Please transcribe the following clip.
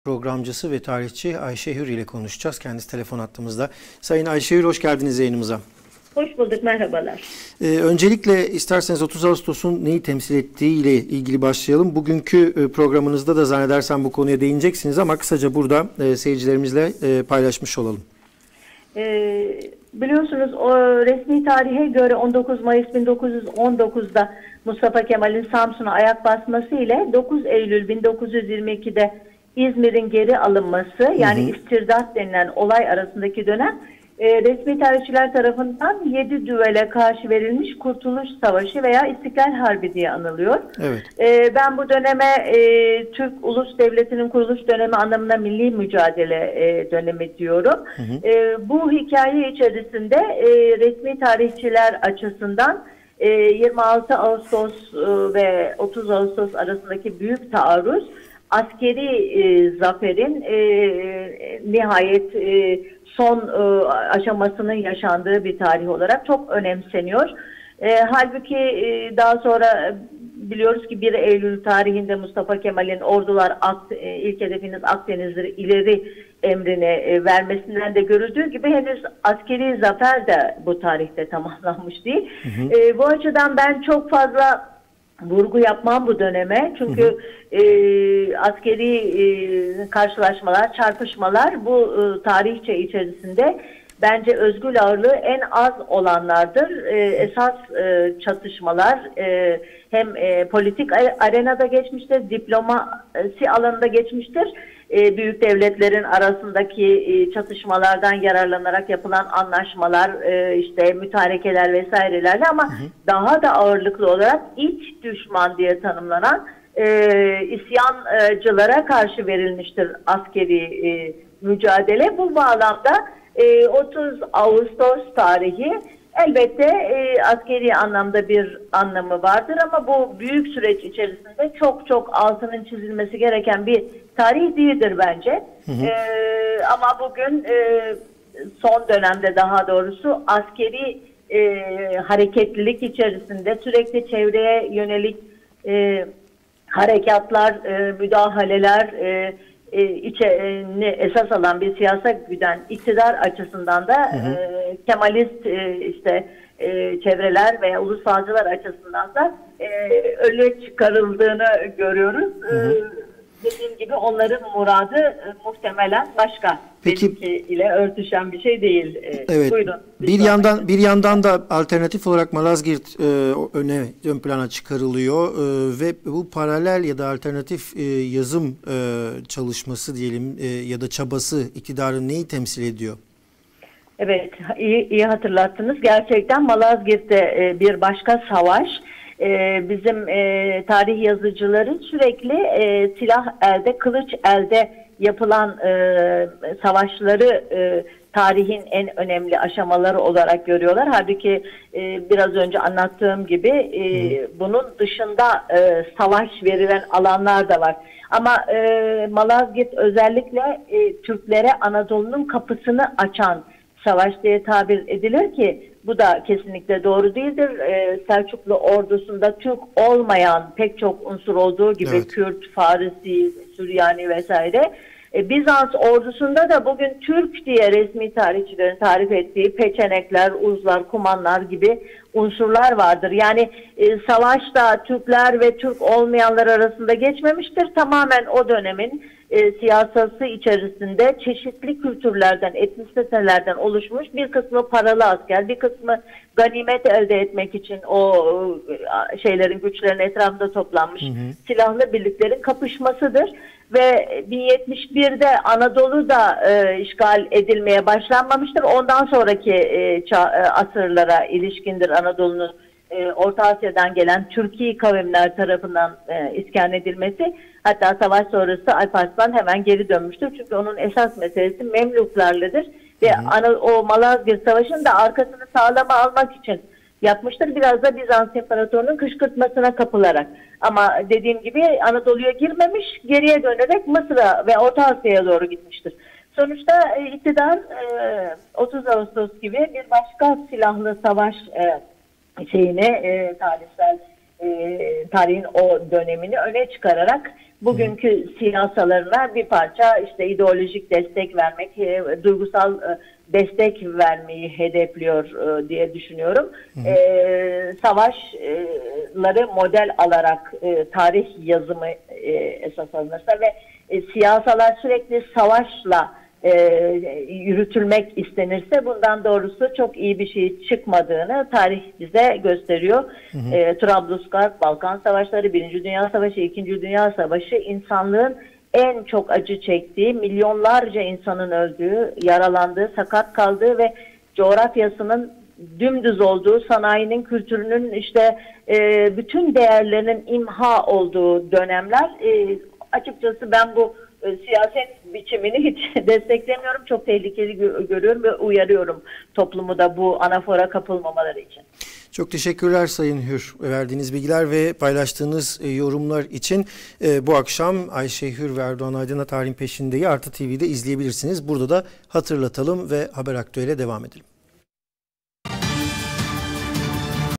Programcısı ve tarihçi Ayşe Hür ile konuşacağız. Kendisi telefon hattımızda. Sayın Ayşe Hür, hoş geldiniz yayınımıza. Hoş bulduk, merhabalar. Öncelikle isterseniz 30 Ağustos'un neyi temsil ettiği ile ilgili başlayalım. Bugünkü programınızda da zannedersem bu konuya değineceksiniz ama kısaca burada seyircilerimizle paylaşmış olalım. Biliyorsunuz o resmi tarihe göre 19 Mayıs 1919'da Mustafa Kemal'in Samsun'a ayak basması ile 9 Eylül 1922'de İzmir'in geri alınması, yani istirdat denilen olay arasındaki dönem resmi tarihçiler tarafından 7 düvele karşı verilmiş Kurtuluş Savaşı veya İstiklal Harbi diye anılıyor. Evet. Ben bu döneme Türk Ulus Devleti'nin kuruluş dönemi anlamına milli mücadele dönemi diyorum. Bu hikaye içerisinde resmi tarihçiler açısından 26 Ağustos ve 30 Ağustos arasındaki büyük taarruz askeri zaferin nihayet son aşamasının yaşandığı bir tarih olarak çok önemseniyor. Halbuki daha sonra biliyoruz ki 1 Eylül tarihinde Mustafa Kemal'in ordular ilk hedefiniz Akdeniz'dir ileri emrini vermesinden de görüldüğü gibi henüz askeri zafer de bu tarihte tamamlanmış değil. Bu açıdan ben çok fazla vurgu yapmam bu döneme. Çünkü askeri karşılaşmalar, çarpışmalar bu tarihçe içerisinde bence özgül ağırlığı en az olanlardır. Esas çatışmalar hem politik arenada geçmiştir, diplomasi alanında geçmiştir. Büyük devletlerin arasındaki çatışmalardan yararlanarak yapılan anlaşmalar, işte mütarekeler vesairelerle ama daha da ağırlıklı olarak iç düşman diye tanımlanan isyancılara karşı verilmiştir askeri mücadele. Bu bağlamda 30 Ağustos tarihi elbette askeri anlamda bir anlamı vardır ama bu büyük süreç içerisinde çok altının çizilmesi gereken bir tarih değildir bence. Ama bugün son dönemde daha doğrusu askeri hareketlilik içerisinde sürekli çevreye yönelik harekatlar, müdahaleler esas alan bir siyaset güden iktidar açısından da Kemalist çevreler veya ulusalcılar açısından da öne çıkarıldığını görüyoruz. Dediğim gibi onların muradı muhtemelen başka. Peki, ile örtüşen bir şey değil. Evet. Buyurun. Bir yandan da alternatif olarak Malazgirt ön plana çıkarılıyor ve bu paralel ya da alternatif yazım çalışması diyelim ya da çabası iktidarın neyi temsil ediyor? Evet, iyi hatırlattınız. Gerçekten Malazgirt'te bir başka savaş. Bizim tarih yazıcıları sürekli silah elde, kılıç elde yapılan savaşları tarihin en önemli aşamaları olarak görüyorlar. Halbuki biraz önce anlattığım gibi bunun dışında savaş verilen alanlar da var. Ama Malazgirt özellikle Türklere Anadolu'nun kapısını açan savaş diye tabir edilir ki bu da kesinlikle doğru değildir. Selçuklu ordusunda Türk olmayan pek çok unsur olduğu gibi evet. Kürt, Farisi, Süryani vesaire. Bizans ordusunda da bugün Türk diye resmi tarihçilerin tarif ettiği Peçenekler, Uzlar, Kumanlar gibi unsurlar vardır. Yani savaşta Türkler ve Türk olmayanlar arasında geçmemiştir. Tamamen o dönemin siyasası içerisinde çeşitli kültürlerden, etnisitelerden oluşmuş bir kısmı paralı asker, bir kısmı ganimet elde etmek için o güçlerin etrafında toplanmış silahlı birliklerin kapışmasıdır. Ve 1071'de Anadolu da işgal edilmeye başlanmamıştır. Ondan sonraki asırlara ilişkindir Anadolu'nun Orta Asya'dan gelen Türki kavimler tarafından iskan edilmesi. Hatta savaş sonrası Alparslan hemen geri dönmüştür. Çünkü onun esas meselesi Memluklarladır. Ve o Malazgirt Savaşı'nın da arkasını sağlama almak için yapmıştır. Biraz da Bizans İmparatorluğu'nun kışkırtmasına kapılarak. Ama dediğim gibi Anadolu'ya girmemiş, geriye dönerek Mısır'a ve Orta Asya'ya doğru gitmiştir. Sonuçta iktidar 30 Ağustos gibi bir başka silahlı savaş tarihsel tarihin o dönemini öne çıkararak bugünkü siyasalarına bir parça işte ideolojik destek vermek, duygusal destek vermeyi hedefliyor diye düşünüyorum. Savaşları model alarak tarih yazımı esas alınırsa ve siyasalar sürekli savaşla yürütülmek istenirse bundan doğrusu çok iyi bir şey çıkmadığını tarih bize gösteriyor. Trablusgarp, Balkan Savaşları, Birinci Dünya Savaşı, İkinci Dünya Savaşı insanlığın en çok acı çektiği, milyonlarca insanın öldüğü, yaralandığı, sakat kaldığı ve coğrafyasının dümdüz olduğu, sanayinin, kültürünün işte bütün değerlerinin imha olduğu dönemler. Açıkçası ben bu siyaset biçimini hiç desteklemiyorum. Çok tehlikeli görüyorum ve uyarıyorum toplumu da bu anafora kapılmamaları için. Çok teşekkürler Sayın Hür, verdiğiniz bilgiler ve paylaştığınız yorumlar için. Bu akşam Ayşe Hür ve Erdoğan Aydın'a Tarihin Peşinde'yi Artı TV'de izleyebilirsiniz. Burada da hatırlatalım ve Haber Aktüel'e devam edelim.